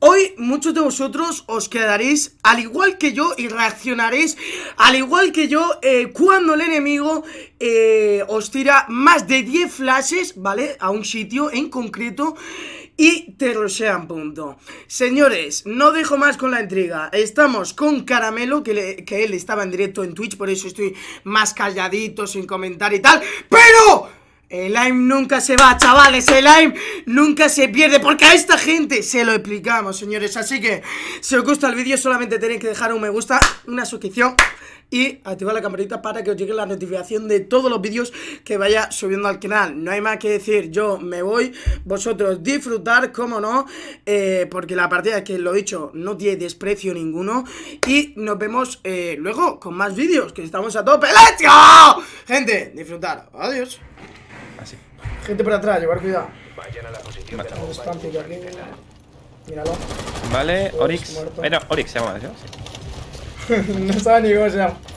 Hoy muchos de vosotros os quedaréis al igual que yo y reaccionaréis al igual que yo cuando el enemigo os tira más de 10 flashes, ¿vale? A un sitio en concreto y te rushean, punto. Señores, no dejo más con la intriga. Estamos con Caramelo, que él estaba en directo en Twitch, por eso estoy más calladito, sin comentar y tal. ¡Pero! El aim nunca se va, chavales, el aim nunca se pierde, porque a esta gente se lo explicamos, señores. Así que, si os gusta el vídeo, solamente tenéis que dejar un me gusta, una suscripción y activar la campanita para que os llegue la notificación de todos los vídeos que vaya subiendo al canal. No hay más que decir, yo me voy, vosotros disfrutar, como no, porque la partida, que lo he dicho, no tiene desprecio ninguno. Y nos vemos luego con más vídeos, que estamos a tope. ¡Let's go! Gente, disfrutar, adiós. Así. Gente por atrás, llevar cuidado. Vayan a la posición Vale. de la bomba y Aquí. Míralo. Vale, Pues, Oryx. muerto. No, Oryx se llama, ¿sí? Sí. No sabe ni cómo se llama.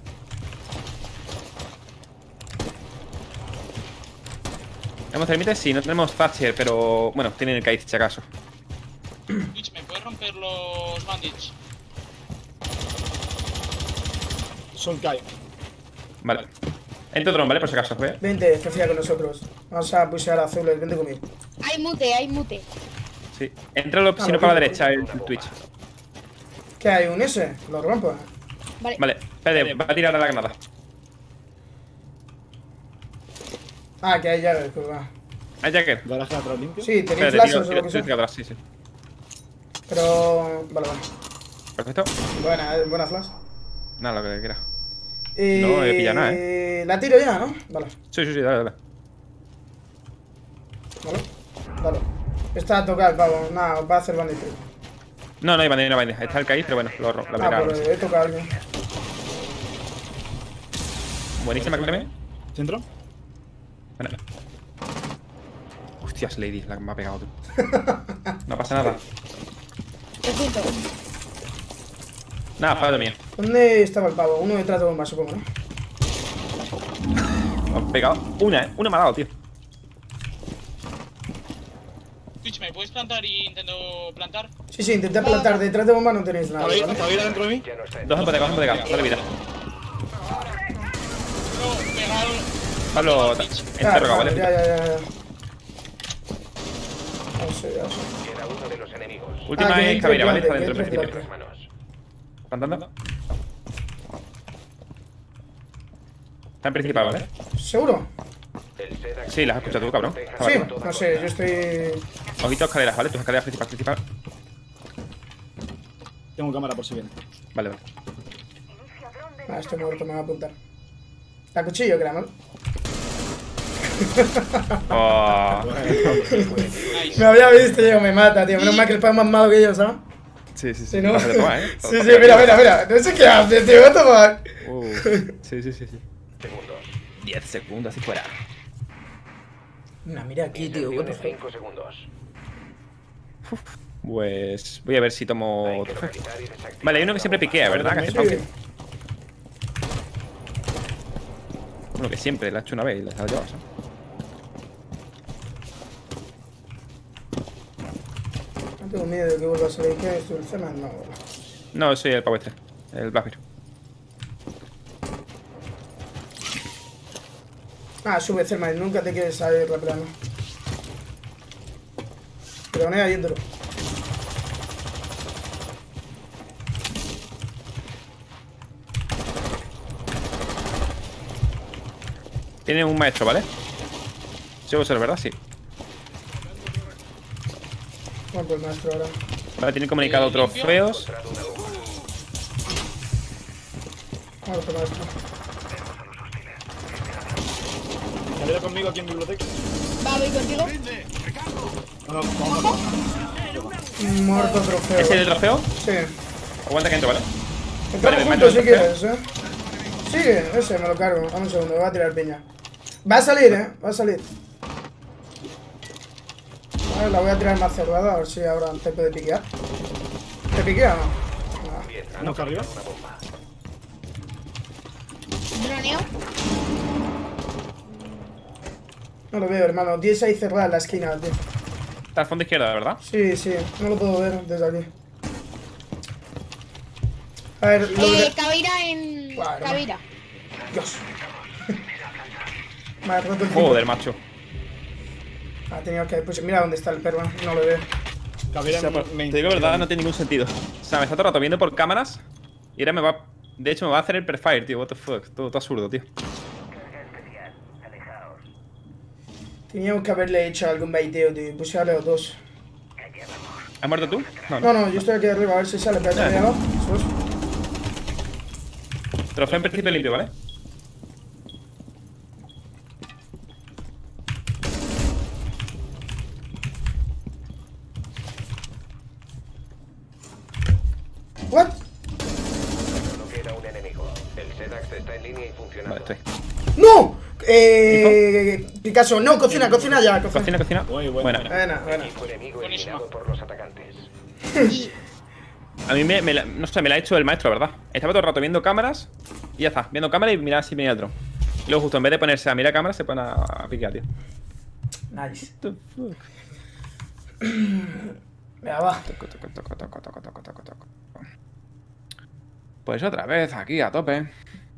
¿Tenemos termites? Sí, no tenemos Thatcher, pero bueno, tienen el Kaiz si acaso. Twitch, ¿me puedes romper los bandits? Son Kai. Vale. Entra dron, ¿vale? Por si acaso, ¿ve? Vente, especial con nosotros. Vamos a pusear azules, vente conmigo. Hay mute, hay mute. Sí. Entra si no para la derecha el Twitch. ¿Qué hay? ¿Un S? Lo rompo. Vale. Vale, espérate, va a tirar a la granada. Ah, que hay llaves, curva. ¿Hay Jacker? ¿Garaje atrás limpio? Sí, tenéis Espérate, flashes o lo que sea. tiro atrás, sí, sí. Pero. Vale, vale. Perfecto. Buena flash. Nada, lo que quiera. No he pillado nada, La tiro ya, ¿no? Vale, Sí, dale. vale. Dale. Está a tocar el pavo. Nada, va a hacer bandit. No hay bandera, no hay bandera. Está el Kaiz, pero bueno, lo Ah, abrirá. pues he tocado a alguien. Buenísima, Cleme. ¿Centro? Bueno. Hostias, Lady, la que me ha pegado tú. No pasa nada. Lo siento. Nada, fallo mío. ¿Dónde estaba el pavo? Uno detrás de bomba, supongo, ¿no? Me ha pegado una, Una me ha dado, tío. Twitch, ¿me puedes plantar y intento plantar? Sí, intenté plantar. Detrás de bomba no tenéis nada, ¿vale? ¿Está dentro de mí? ya no está en Dos hipoteca, dale vida. No, pegar. Pablo, interroga, ¿vale? Ya. No sé. Queda uno de los enemigos. Última que es entre Caveira, ¿vale? plante, Está dentro que del entre principio. plante. Manos. ¿Plantando? Está en principal, ¿vale? ¿Seguro? El SEDAX Sí, las has escuchado tú, cabrón. Está Sí, barato. no sé, yo estoy. Ojito a escaleras, ¿vale? Tus escaleras principal. Tengo cámara por si viene. Vale. Ah, estoy muerto, me va a apuntar. La cuchillo, creo, ¿no? Oh. Nice. Me había visto, digo, me mata, tío. Menos mal que el pan es más malo que yo, ¿sabes? Sí. Si no. Pásate, toma, Sí, mira. No sé qué hace, tío. Voy a tomar. Sí. segundos. 10 segundos y fuera. No, mira aquí, tío. Inserción What the en fuck. 5 segundos. Pues voy a ver si tomo Hay que otro. localizar y desactivar Vale, hay uno que siempre piquea, ¿verdad? Que hace Sí. fácil. Bueno, que siempre la ha hecho una vez y la ha llevado, ¿sabes? No tengo miedo de que vuelva a salir. ¿Qué es esto? ¿El Zeman? No, bueno. No, soy el pavo este. El Blackbeard. Ah, sube Zeman. Nunca te quieres salir rápido. Pero no hay dentro. Tiene un maestro, ¿vale? Sí, vos ser, ¿verdad? Sí. Vamos por el maestro ahora. Vale, tiene comunicado trofeos. Vamos por el maestro. ¿Saliera conmigo aquí en biblioteca? Va, voy contigo. No, vamos. Muerto trofeo. ¿Ese es el trofeo? Sí. Aguanta que entro, ¿vale? Entramos Vale, juntos si maestro, quieres, Sí, ese me lo cargo. Dame un segundo, me va a tirar piña. Va a salir, va a salir. Vale, la voy a tirar más cerrada, a ver si ahora te puede piquear. ¿Te piquea o no? ¿No está arriba? Droneo. No lo veo, hermano. 10 ahí cerrada en la esquina, tío. Está al fondo izquierda, ¿verdad? Sí, sí, no lo puedo ver desde aquí. A ver, Caveira en... Bueno. Caveira. Dios. Me ha roto el Joder, macho. Ha tenido que... Pues mira dónde está el perro, no lo veo. Caveira O sea, me te digo la verdad, no tiene ningún sentido. O sea, me está todo el rato viendo por cámaras. Y ahora me va... De hecho, me va a hacer el prefire, tío. What the fuck. Todo absurdo, tío. Teníamos que haberle hecho algún baiteo, tío. Puse a Leo 2. ¿Has muerto tú? No, yo estoy aquí arriba, a ver si sale. Espérate, Ah. abajo. Trofeo en principio limpio, ¿vale? ¿What? Solo queda un enemigo. El SEDAX está en línea y funcionando. Vale, estoy. ¡No! Picasso, no, cocina ya. Cocina. Muy Buena. Buena. Equipo enemigo Buenísimo. eliminado por los atacantes. Y... A mí no sé, me la ha hecho el maestro, ¿verdad? Estaba todo el rato viendo cámaras y ya está. Viendo cámaras y mirar si venía el dron. Y luego justo en vez de ponerse a mirar cámaras se pone a piquear, tío. Nice. What the fuck? Venga, va. Toco. Pues otra vez aquí a tope.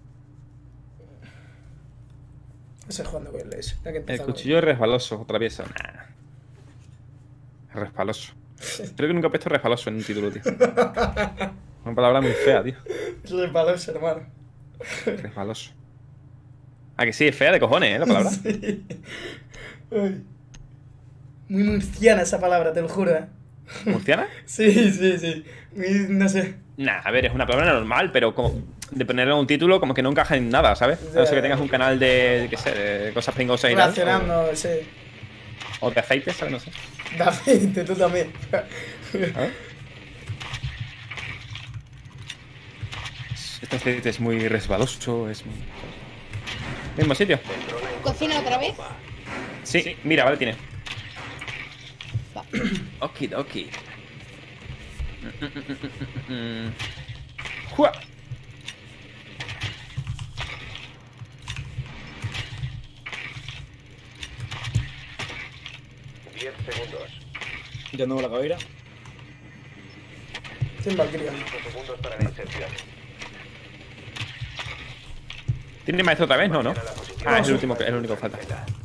Estoy jugando con el Les. Ya que El empezamos. cuchillo es resbaloso, otra pieza. Nah. Es resbaloso. Creo que nunca he puesto resbaloso en un título, tío. Una palabra muy fea, tío. Es resbaloso, hermano. Resbaloso. Ah, que sí, es fea de cojones, la palabra. Sí. Ay. Muy murciana esa palabra, te lo juro, ¿Murciana? Sí. Muy, no sé. Nah, a ver, es una palabra normal, pero como de ponerle un título como que no encaja en nada, ¿sabes? A no ser que tengas un canal de, qué sé, de cosas pringosas y tal. Relacionando, sí. O de aceite, ¿sabes? No sé. David, tú también. A ver. Este aceite es muy resbaloso, es muy... Mismo sitio. ¿Cocina otra vez? Sí, mira, vale, tiene. Va. Okidoki. ¡Jua! Diez segundos. De nuevo la Caveira. Sin Valkyria. 5 segundos para la inserción. ¿Tiene maestro otra vez? No, ¿no? Mañana la posición. Ah, es el último, es el único que falta.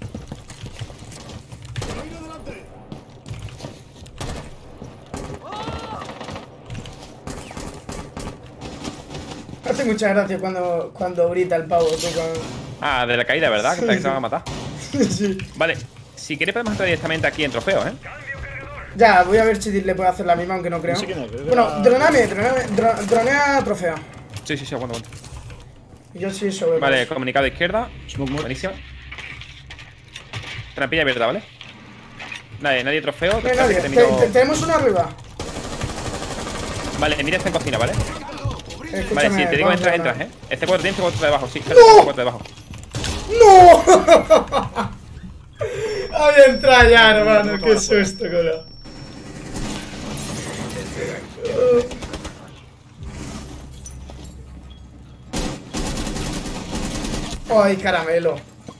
Hace mucha gracia cuando grita el pavo, tú, cuando... Ah, de la caída, ¿verdad? Que se van a matar. Sí. Vale, si quieres podemos entrar directamente aquí en trofeos, ¿eh? Ya, voy a ver si le puedo hacer la misma, aunque no creo. No sé quién es, creo que Bueno, era- dronea trofeo. Sí, aguanta. Yo sí sobre. Vale, comunicado izquierda. Smoke muerto. Buenísima. Trampilla abierta, ¿vale? Nadie trofeo. No hay nadie. termino- Tenemos uno arriba. Vale, mira, está en cocina, ¿vale? Escúchame, Vale, si te digo vamos a entras, ver. ¿eh? Este cuarto tiene, este cuarto debajo, sí. ¡No! Este cuarto debajo. ¡No! Había entrado ya, hermano. Qué susto, cola. Ay, caramelo.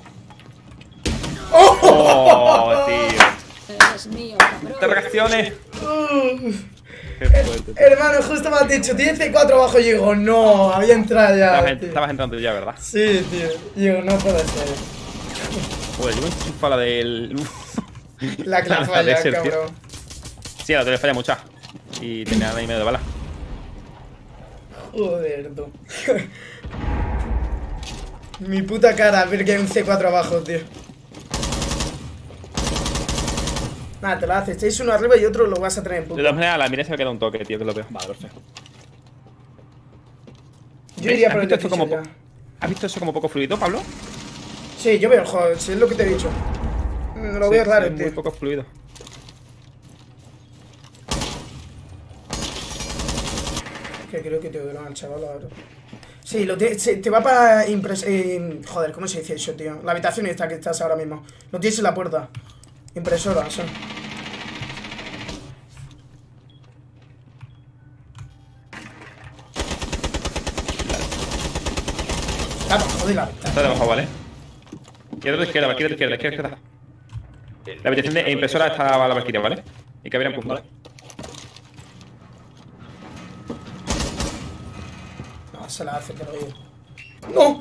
Oh, tío. Estas reacciones. Qué fuerte, tío. Hermano, justo me has dicho, tiene C4 abajo y digo, no, había entrado ya. tío. Estabas entrando ya, ¿verdad? Sí, tío. Digo, no puede ser. Joder, yo me enchufo la del. La que la La falla, Desert, tío. cabrón. Sí, a la tele falla mucha. Y tenía ahí medio de bala. Joder, tú. Mi puta cara, ver que hay un C4 abajo, tío. Nada, te lo haces. Tenéis uno arriba y otro lo vas a tener en De puta. todas maneras, a la mira se me queda un toque, tío, que lo veo. Vale, perfecto. Yo iría ¿Has por el visto esto como difícil ya. ¿Has visto eso como poco fluido, Pablo? Sí, yo veo el juego, si es lo que te he dicho. Lo veo Sí, raro, es muy tío. poco fluido. Que creo que te duele al chaval ahora. Sí, te va para joder, ¿cómo se dice eso, tío? La habitación esta que estás ahora mismo. Lo tienes en la puerta. Impresora, son. Está abajo de la ventana. Está debajo, ¿vale? Izquierda, izquierda, izquierda. La habitación de impresora estaba la Valkyria, ¿vale? Y que habría un punto. Vale. No, se la hace, que río. ¡No!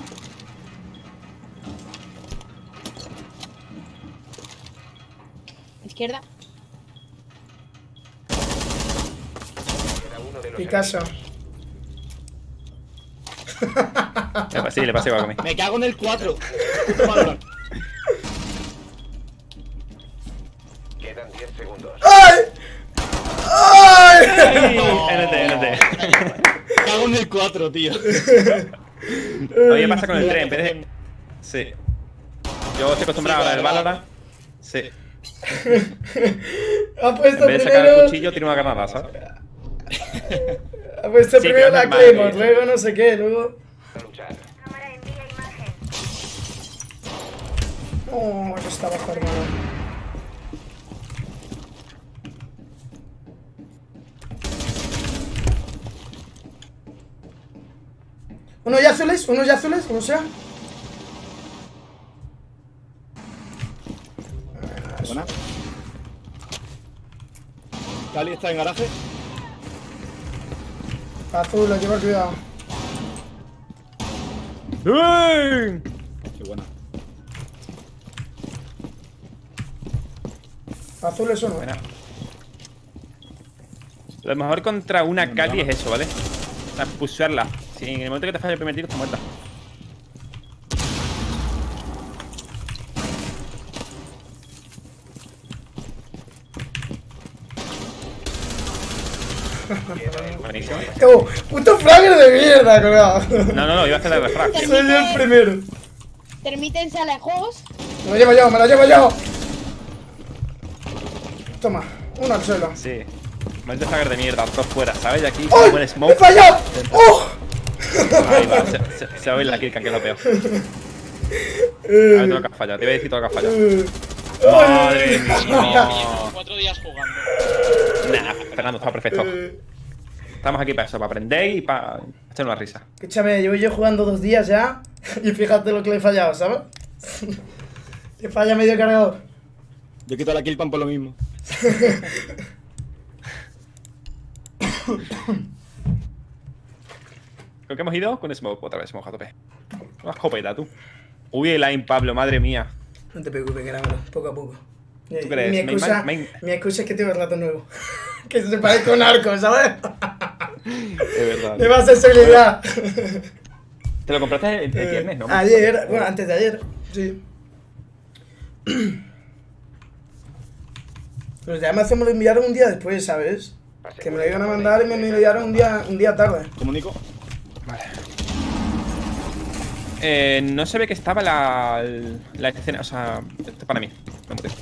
Izquierda. Queda uno de los Picasso. Sí, le pasé igual a mí. Me cago en el 4. Puto Valorant. Quedan 10 segundos. ¡Ay! ¡Ay! NT. Me cago en el 4, tío. Oye, ¿qué pasa con el tren? En vez de... Sí. Yo estoy acostumbrado al Valorant. Sí. Ha puesto En vez de sacar el primero. cuchillo, tiene una granada, ¿sabes? Ha puesto Sí, primero pero la es normal, Claymore, luego no sé qué, luego. A luchar. Oh, que está bajo, hermano. Uno ya azules, como sea. Buena. Cali está en garaje. Azul, lo lleva cuidado. ¡Uy! Qué buena. Azul es uno. Buena. Lo mejor contra una Cali es eso, ¿vale? O sea, pushearla. Si en el momento que te falla el primer tiro, está muerta. Buenísimo. ¡Oh! ¡Puto flagger de mierda, colgado! No, iba a hacer la refrag. Soy yo el primero. Termiten sala de juegos. Me lo llevo yo, me lo llevo yo. Toma, uno al suelo. Sí. Momento flagger de mierda, todos fuera, ¿sabes? Y aquí, ¡Ay! buen ¡He smoke. fallado! ¡Oh! Ahí va, se va a oír la killcam, que es lo peor. A ver todo lo que has fallado, te voy a decir todo lo que has fallado. Madre mía. Llevo 4 días jugando. Nah, Fernando, está perfecto. Estamos aquí para eso, para aprender y para echar una risa. Escúchame, llevo yo jugando 2 días ya. Y fíjate lo que le he fallado, ¿sabes? Que falla medio cargador. Yo quito la killpan por lo mismo. Creo que hemos ido con Smoke otra vez, Smoke a tope. Una escopeta, tú. Uy, el line, Pablo, madre mía. No te preocupes, caramelo, poco a poco. ¿Tú crees? Mi excusa, Main. mi excusa es que tengo el rato nuevo. Que se parezca a un arco, ¿sabes? Es verdad. Me vas a seguridad. Te lo compraste el viernes, ¿no? Ayer, bueno, antes de ayer, sí. Los de Amazon me lo enviaron un día después, ¿sabes? Que me lo iban a mandar y me lo enviaron un día tarde. ¿Comunico? Vale. No se ve que estaba la escena, o sea, esto para mí. No me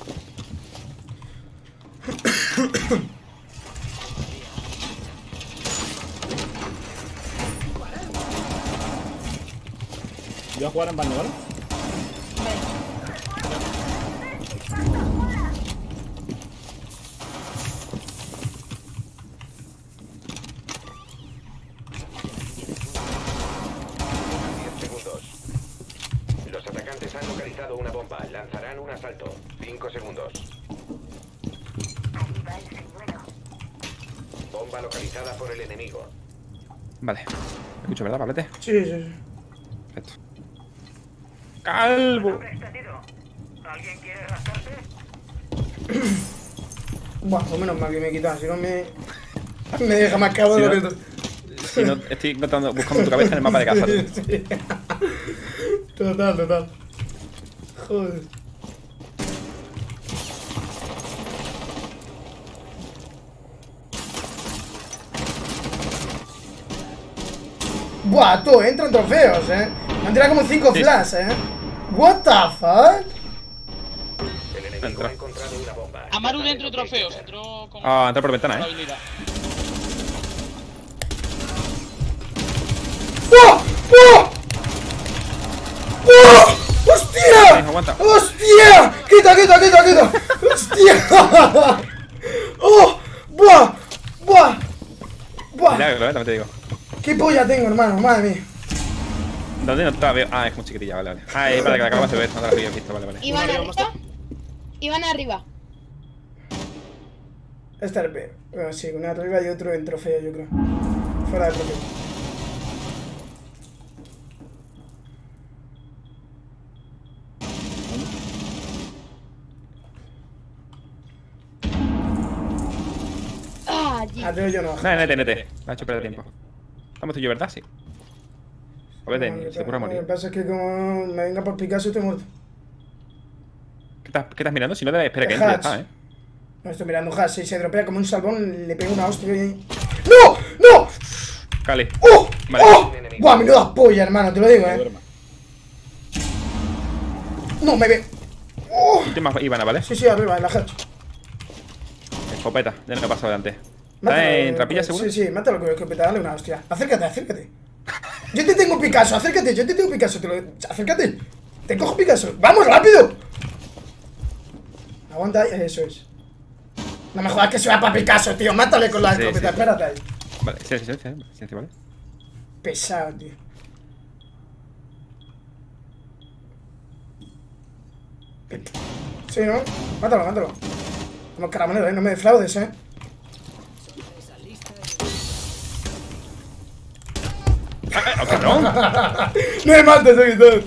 Yo voy a jugar en baño, ¿vale? Los atacantes han localizado una bomba. Lanzarán un asalto. 5 segundos. Bomba localizada por el enemigo. Vale. ¿Me escucho, verdad, Pablete? Sí, sí, sí. Perfecto. ¡Calvo! Buah, pues menos mal que me he quitado, si no me deja más cabo de Si lo no- que... Si no, estoy buscando tu cabeza en el mapa de casa. Tú. Sí. Total. Joder. Buah, tú, entran trofeos, Me han tirado como 5 Sí. flash, What the fuck? El enemigo Entra. ha encontrado una bomba. Amaru dentro de trofeos, entró con Ah, entra por ventana, con habilidad. ¡Buah! ¡Buah! ¡Buah! ¡Hostia! Aguanta. ¡Hostia! ¡Quita! ¡Hostia! ¡Oh! ¡Buah! Milagro, también te digo. ¿Qué polla tengo, hermano? Madre mía. ¿Dónde no te la veo? Ah, es muy chiquitilla, vale. Ah, es para que la acabas de ver, no te la había visto, vale. Iván, Vale, arriba. Iban arriba. Este RP. Bueno, sí, uno arriba y otro en trofeo, yo creo. Fuera de trofeo. Ah, allí. Arriba yo no. Nada, NT. Me ha hecho perder tiempo. Estamos tú y yo, ¿verdad? Sí. A ver, Denny, se ocurre Lo que morir. pasa es que como me venga por Picasso estoy muerto. ¿Qué estás mirando? Si no, te espera que entre y ya está, ¿eh? No estoy mirando Hash, si se dropea como un salvón, le pego una hostia y... ¡No! ¡No! Cali. ¡Oh! Vale. ¡Oh! ¡Buah, menuda polla, hermano! Te lo digo, No, me ve... ¡Oh! Última Ivana, ¿vale? Sí, arriba, en la Hatch. Escopeta, ya no me ha pasado de antes. Mátalo, ¿Está en trapilla, seguro? Sí, mátalo con escopeta, dale una hostia. Acércate. Yo te tengo Picasso, acércate, acércate. Te cojo Picasso. ¡Vamos, rápido! Aguanta ahí, eso es. No me jodas que se va para Picasso, tío. Mátale con la escopeta, sí. espérate ahí. Vale, silencio, ¿vale? Pesado, tío. Sí, ¿no? Mátalo. Vamos, caramelo, no me defraudes, ¡Oh, cabrón! No me mates, todo.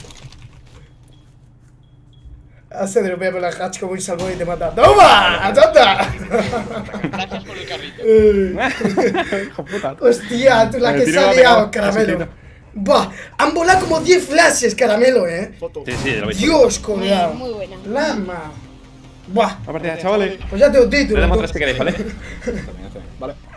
Hace dropea por la hatch como un salvón y te mata. ¡Toma! ¡Tonta! Gracias por el carrito. Hijo puta. Hostia, tú la El que tiro se me ha ha liado, pegado, caramelo. asesino. Buah, han volado como 10 flashes, caramelo, Foto. Sí, lo he visto. Dios, coleado. Muy buena. Lama. Buah, La partida, chavales. pues ya tengo título. Le damos tú. 3 si queréis, ¿vale? Vale.